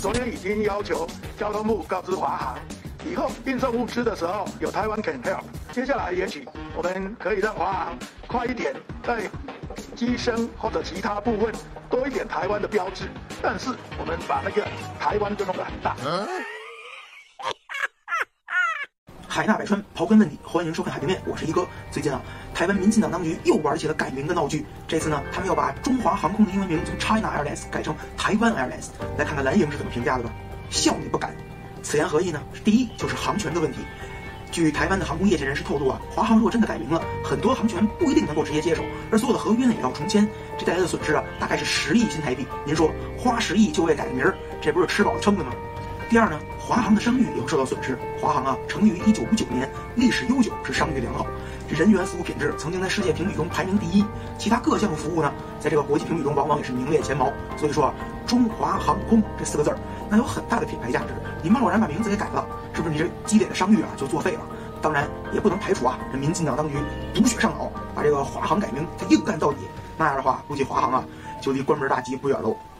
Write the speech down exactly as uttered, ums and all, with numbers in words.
昨天已经要求交通部告知华航，以后运送物资的时候有台湾 can help。接下来也许我们可以让华航快一点，在机身或者其他部分多一点台湾的标志，但是我们把那个台湾就弄得很大。嗯海纳百川，刨根问底，欢迎收看海对面，我是一哥。最近啊，台湾民进党当局又玩起了改名的闹剧。这次呢，他们要把中华航空的英文名从 China Airlines 改成台湾 Airlines。来看看蓝营是怎么评价的吧？笑你不敢。此言何意呢？第一就是航权的问题。据台湾的航空业界人士透露啊，华航如果真的改名了，很多航权不一定能够直接接手，而所有的合约呢也要重签，这带来的损失啊，大概是十亿新台币。您说花十亿就为改个名儿，这不是吃饱了撑的吗？第二呢，华航的声誉也会受到损失。华航啊，成立于一九五九年，历史悠久，是商誉良好，人员服务品质曾经在世界评比中排名第一，其他各项目服务呢，在这个国际评比中往往也是名列前茅。所以说啊，中华航空这四个字儿，那有很大的品牌价值。你贸然把名字给改了，是不是你这积累的商誉啊就作废了？当然也不能排除啊，这民进党当局补血上脑，把这个华航改名它硬干到底。那样的话，估计华航啊就离关门大吉不远喽。